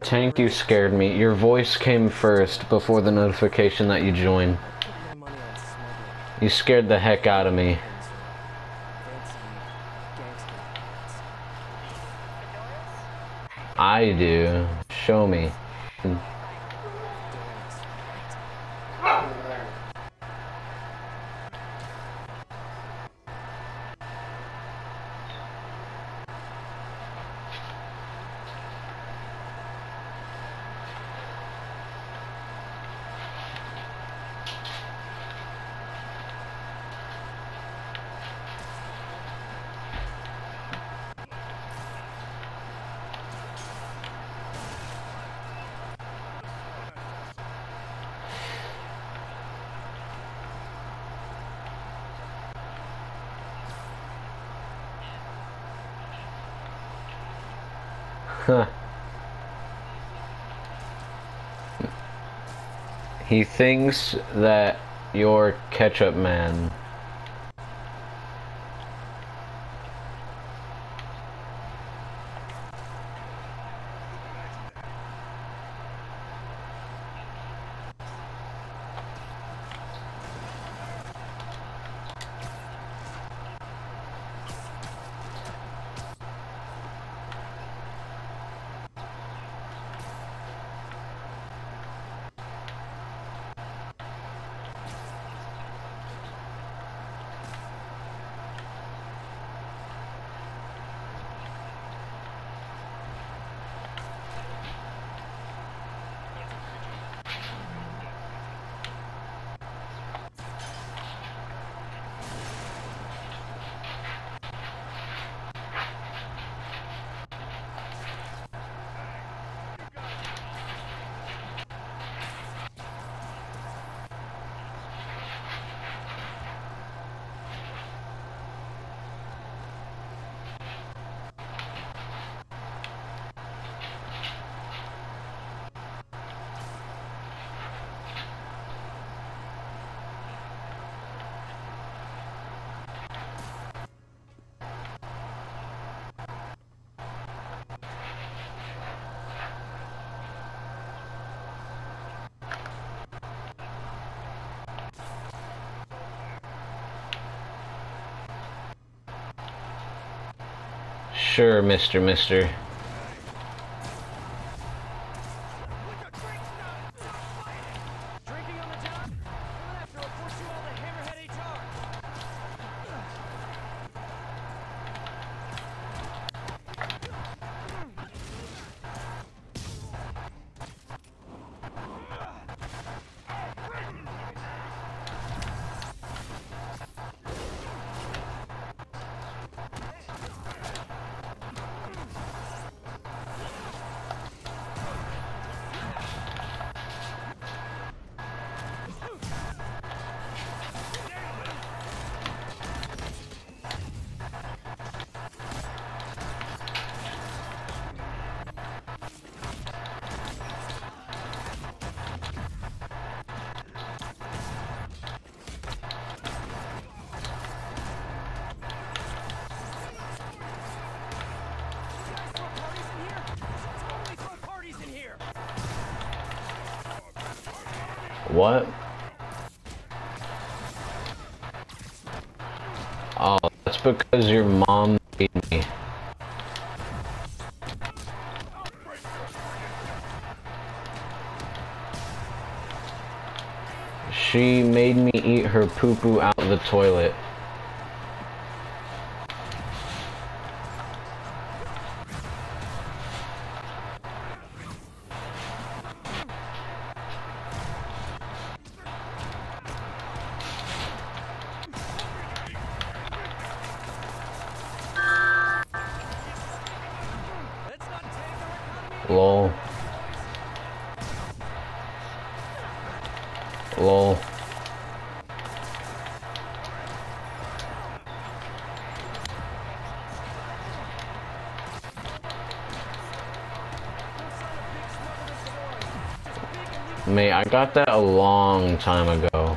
Tank, you scared me. Your voice came first before the notification that you joined. You scared the heck out of me. I do. Show me. Huh. He thinks that you're Ketchup Man. Sure, Mister. What? Oh, that's because your mom made me. She made me eat her poo-poo out of the toilet. Lol. Lol. Mate, I got that a long time ago.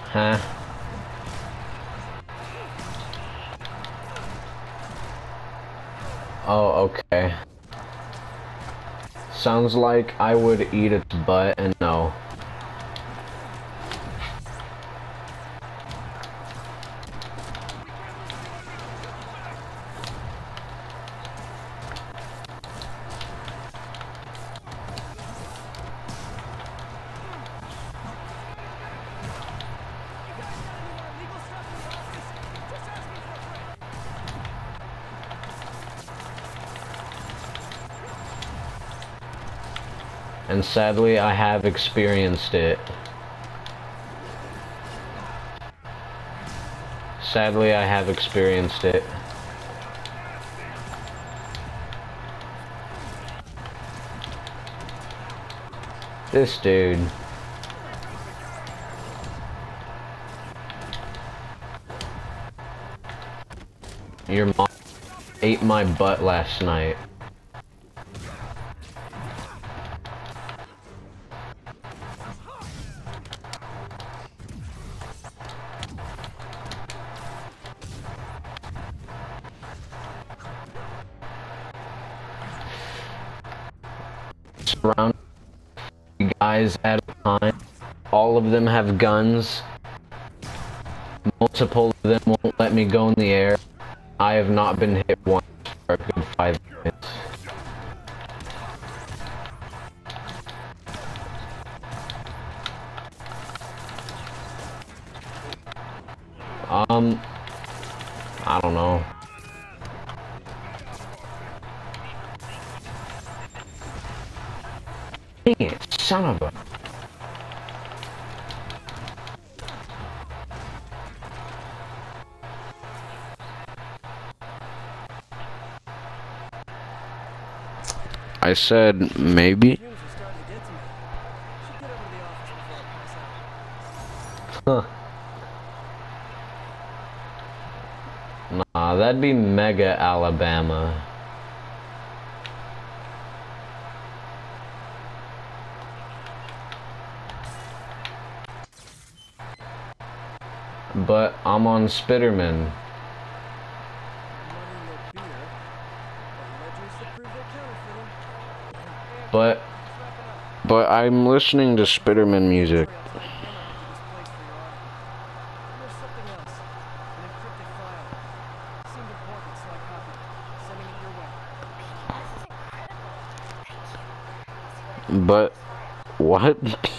Huh? Oh, okay. Sounds like I would eat its butt, and no. And sadly, I have experienced it. Sadly, I have experienced it. This dude. Your mom ate my butt last night. Surround guys at a time. All of them have guns. Multiple of them won't let me go in the air. I have not been hit once for a good 5 minutes. I don't know. Dang it, son of a... I said maybe. Huh. Nah, that'd be Mega Alabama. But I'm on Spiderman. But I'm listening to Spiderman music. But what?